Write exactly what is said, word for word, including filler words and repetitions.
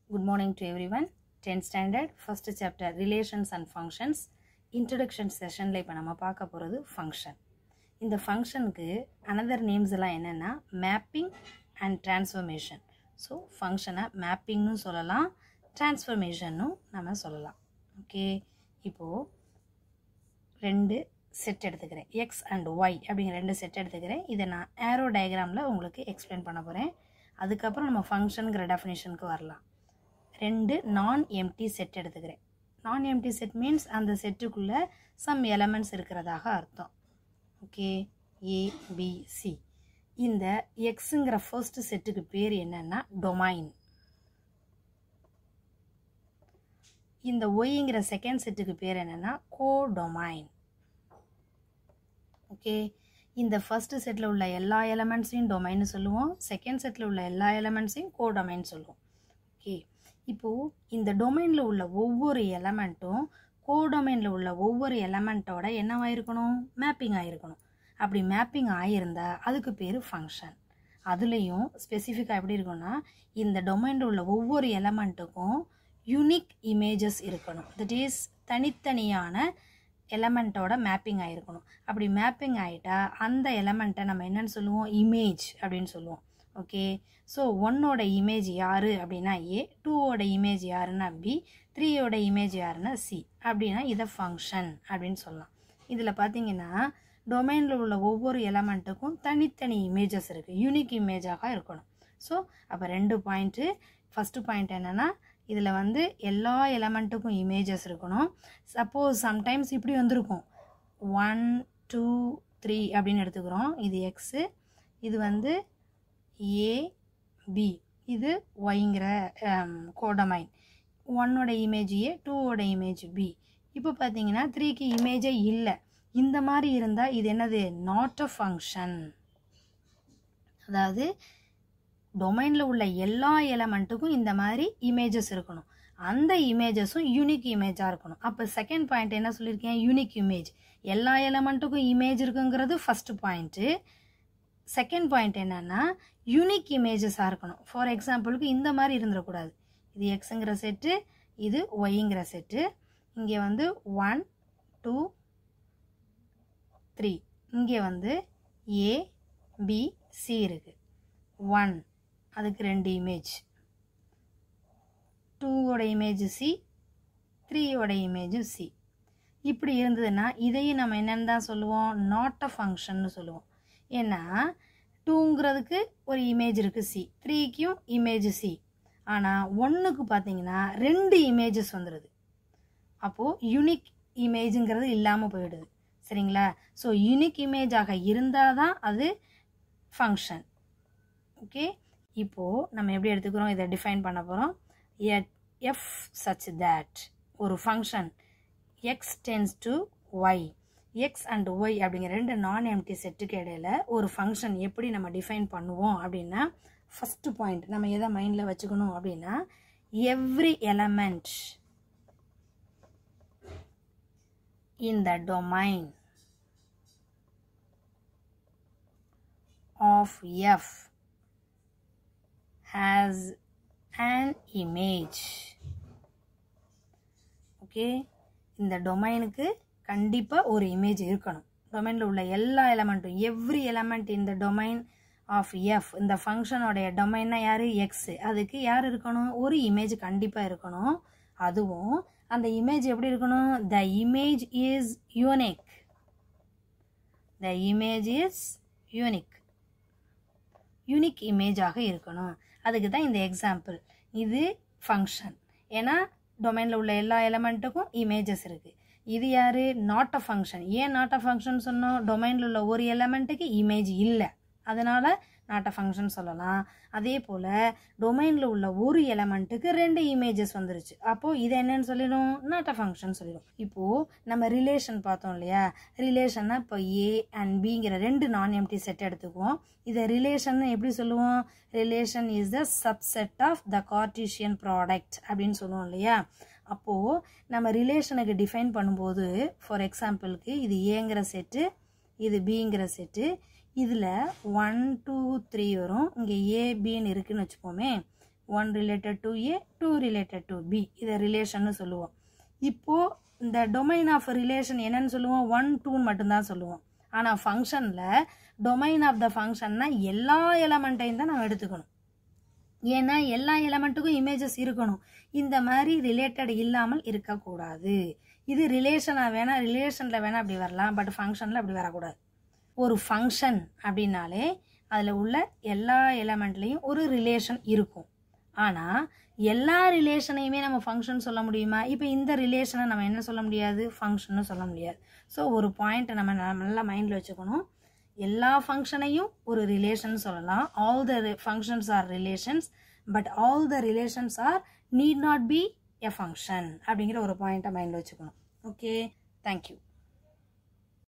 Good morning to everyone. tenth standard, first chapter, Relations and Functions. Introduction session la ipa nama paaka poradhu function. இந்த ஃபங்க்ஷனுக்கு another names எல்லாம் என்னன்னா mapping and transformation. So ஃபங்க்ஷனை மேப்பிங்னு சொல்லலாம், டிரான்ஸ்ஃபர்மேஷன்னும் நம்ம சொல்லலாம். Okay, இப்போது ரெண்டு செட் எடுத்துக்கிறேன், எக்ஸ் அண்ட் ஒய் அப்படிங்கிற ரெண்டு செட் எடுத்துக்கிறேன். இதை நான் ஏரோ டயக்ராமில் உங்களுக்கு எக்ஸ்பிளைன் பண்ண போகிறேன். அதுக்கப்புறம் நம்ம ஃபங்க்ஷனுங்கிற டெஃபினேஷனுக்கு வரலாம். ரெண்டு நான் எம்டி செட் எடுத்துக்கிறேன். நான் எம்டி செட் மீன்ஸ் அந்த செட்டுக்குள்ளே சம் எலமெண்ட்ஸ் இருக்கிறதாக அர்த்தம். Okay, A B C. இந்த எக்ஸுங்கிற ஃபர்ஸ்ட் செட்டுக்கு பேர் என்னன்னா டொமைன். இந்த ஒய்ங்கிற செகண்ட் செட்டுக்கு பேர் என்னன்னா கோடொமைன். ஓகே, இந்த ஃபர்ஸ்ட் செட்டில் உள்ள எல்லா எலமெண்ட்ஸையும் டொமைன்னு சொல்லுவோம், செகண்ட் செட்டில் உள்ள எல்லா எலமெண்ட்ஸையும் கோடொமைன் சொல்லுவோம். ஓகே, இப்போது இந்த டொமைனில் உள்ள ஒவ்வொரு எலமெண்ட்டும் கோடொமைனில் உள்ள ஒவ்வொரு எலமெண்ட்டோட என்னவாயிருக்கணும், மேப்பிங் ஆகிருக்கணும். அப்படி மேப்பிங் ஆகியிருந்தால் அதுக்கு பேர் ஃபங்க்ஷன். அதுலேயும் ஸ்பெசிஃபிக்காக எப்படி இருக்குன்னா, இந்த டொமைனில் உள்ள ஒவ்வொரு எலமெண்ட்டுக்கும் யூனிக் இமேஜஸ் இருக்கணும். தட் இஸ் தனித்தனியான எலமெண்ட்டோட மேப்பிங் ஆகிருக்கணும். அப்படி மேப்பிங் ஆகிட்டா அந்த எலமெண்ட்டை நம்ம என்னென்னு சொல்லுவோம், இமேஜ் அப்படின்னு சொல்லுவோம். ஓகே, ஸோ ஒன்னோட இமேஜ் யார் அப்படின்னா ஏ, டூவோட இமேஜ் யாருன்னா பி, த்ரீயோட இமேஜ் யாருன்னா சி. அப்படின்னா இதை ஃபங்க்ஷன் அப்படின்னு சொல்லலாம். இதில் பார்த்தீங்கன்னா டொமைனில் உள்ள ஒவ்வொரு எலமெண்ட்டுக்கும் தனித்தனி இமேஜஸ் இருக்குது, யூனிக் இமேஜாக இருக்கணும். ஸோ அப்போ ரெண்டு பாயிண்ட்டு. ஃபஸ்ட்டு பாயிண்ட் என்னென்னா, இதில் வந்து எல்லா எலமெண்ட்டுக்கும் இமேஜஸ் இருக்கணும். சப்போஸ் சம்டைம்ஸ் இப்படி வந்திருக்கும், ஒன் டூ த்ரீ அப்படின்னு எடுத்துக்கிறோம். இது எக்ஸு, இது வந்து ஏ பி, இது ஒய்ங்கிற கோடமைன். ஒன்னோட இமேஜ் ஏ, டூவோட இமேஜ் பி. இப்போ பார்த்தீங்கன்னா த்ரீக்கு இமேஜே இல்லை. இந்த மாதிரி இருந்தால் இது என்னது, நாட் அ ஃபங்க்ஷன். அதாவது டொமைனில் உள்ள எல்லா எலமெண்ட்டுக்கும் இந்த மாதிரி இமேஜஸ் இருக்கணும், அந்த இமேஜஸும் யூனிக் இமேஜாக இருக்கணும். அப்போ செகண்ட் பாயிண்ட் என்ன சொல்லியிருக்கேன், யூனிக் இமேஜ். எல்லா எலமெண்ட்டுக்கும் இமேஜ் இருக்குங்கிறது ஃபஸ்ட்டு பாயிண்ட்டு. செகண்ட் பாயிண்ட் என்னன்னா யூனிக் இமேஜஸாக இருக்கணும். ஃபார் எக்ஸாம்பிளுக்கு இந்த மாதிரி இருந்துடக்கூடாது. இது எக்ஸுங்கிற செட்டு, இது ஒய்ங்கிற செட்டு. இங்கே வந்து ஒன் டூ த்ரீ, இங்கே வந்து ஏ பி சி இருக்குது. ஒன் அதுக்கு ரெண்டு இமேஜ், டூவோட இமேஜ் சி, த்ரீயோட இமேஜ் சி. இப்படி இருந்ததுன்னா இதையும் நம்ம என்னென்னு தான் சொல்லுவோம், நாட் அ ஃபங்க்ஷன்னு சொல்லுவோம். ஏன்னா டூங்கிறதுக்கு ஒரு இமேஜ் இருக்குது சி, த்ரீக்கும் இமேஜ் சி. ஆனால் ஒன்றுக்கு பார்த்தீங்கன்னா ரெண்டு இமேஜஸ் வந்துடுது. அப்போது யூனிக் இமேஜுங்கிறது இல்லாமல் போயிடுது. சரிங்களா? ஸோ யூனிக் இமேஜாக இருந்தால் தான் அது ஃபங்க்ஷன். ஓகே, இப்போது நம்ம எப்படி எடுத்துக்கிறோம், இதை டிஃபைன் பண்ண போகிறோம். எஃப் சச் தேட் ஒரு function X tends to Y, X and Y அப்படிங்கிற ரெண்டு நான் எம்டி செட்டுக்கு இடையில ஒரு ஃபங்க்ஷன் எப்படி நம்ம டிஃபைன் பண்ணுவோம் அப்படின்னா, ஃபஸ்ட்டு பாயிண்ட் நம்ம எதை மைண்டில் வச்சுக்கணும் அப்படின்னா, every element in the domain of F has an image. Okay, இந்த டொமைனுக்கு கண்டிப்பாக ஒரு இமேஜ் இருக்கணும். டொமைனில் உள்ள எல்லா எலமெண்ட்டும், எவ்ரி எலமெண்ட் இந்த டொமைன் ஆஃப் எஃப், இந்த ஃபங்க்ஷனோடைய டொமைன்னா யார், எக்ஸு. அதுக்கு யார் இருக்கணும், ஒரு இமேஜ் கண்டிப்பாக இருக்கணும். அதுவும் அந்த இமேஜ் எப்படி இருக்கணும், the image is unique. The image is unique, unique இமேஜாக இருக்கணும். அதுக்கு தான் இந்த எக்ஸாம்பிள். இது ஃபங்க்ஷன், ஏன்னா டொமைனில் உள்ள எல்லா எலமெண்ட்டுக்கும் இமேஜஸ் இருக்குது. இது யார், நாட் அ ஃபங்க்ஷன். ஏன் நாட் அ ஃபங்க்ஷன் சொன்னோம், டொமைனில் உள்ள ஒரு எலமெண்ட்டுக்கு இமேஜ் இல்லை, அதனால் நாட் அ ஃபங்க்ஷன் சொல்லலாம். அதே போல் டொமைனில் உள்ள ஒரு எலமெண்ட்டுக்கு ரெண்டு இமேஜஸ் வந்துருச்சு, அப்போது இதை என்னன்னு சொல்லிடும், நாட் அ ஃபங்க்ஷன் சொல்லிடும். இப்போது நம்ம ரிலேஷன் பார்த்தோம் இல்லையா, ரிலேஷன்னா இப்போ ஏ அண்ட் பிங்கிற ரெண்டு நான் எம்டி செட் எடுத்துக்குவோம். இதை ரிலேஷன் எப்படி சொல்லுவோம், relation is the subset of the Cartesian product அப்படின்னு சொல்லுவோம் இல்லையா. அப்போது நம்ம ரிலேஷனுக்கு டிஃபைன் பண்ணும்போது, ஃபார் எக்ஸாம்பிளுக்கு இது ஏங்கிற செட்டு, இது பிங்கிற செட்டு, இதில் ஒன் டூ த்ரீ வரும். இங்கே ஏபின்னு இருக்குதுன்னு வச்சுப்போமே. One related to A two related to B இதை ரிலேஷன்னு சொல்லுவோம். இப்போது இந்த டொமைன் ஆஃப் ரிலேஷன் என்னன்னு சொல்லுவோம், ஒன் டூன்னு மட்டும்தான் சொல்லுவோம். ஆனால் ஃபங்க்ஷனில் டொமைன் ஆஃப் த ஃபங்க்ஷன்னா எல்லா எலமெண்ட்டையும் தான் நம்ம எடுத்துக்கணும். ஏன்னா எல்லா எலமெண்ட்டுக்கும் இமேஜஸ் இருக்கணும். இந்த மாதிரி ரிலேட்டட் இல்லாமல் இருக்கக்கூடாது. இது ரிலேஷனாக வேணால் ரிலேஷனில் வேணால் அப்படி வரலாம், பட் ஃபங்க்ஷனில் அப்படி வரக்கூடாது. ஒரு ஃபங்க்ஷன் அப்படின்னாலே அதில் உள்ள எல்லா எலமெண்ட்லேயும் ஒரு ரிலேஷன் இருக்கும். ஆனால் எல்லா ரிலேஷனையுமே நம்ம ஃபங்க்ஷன் சொல்ல முடியுமா? இப்போ இந்த ரிலேஷனை நம்ம என்ன சொல்ல முடியாது, ஃபங்க்ஷன்னு சொல்ல முடியாது. ஸோ ஒரு பாயிண்ட்டை நம்ம நல்லா மைண்டில் வச்சுக்கணும். எல்லா ஃபங்க்ஷனையும் ஒரு ரிலேஷன் சொல்லலாம். All the functions are relations, but all the relations are need not be a function அப்படிங்கிற ஒரு பாயிண்ட்டை மைண்டில் வச்சுக்கணும். Okay, thank you.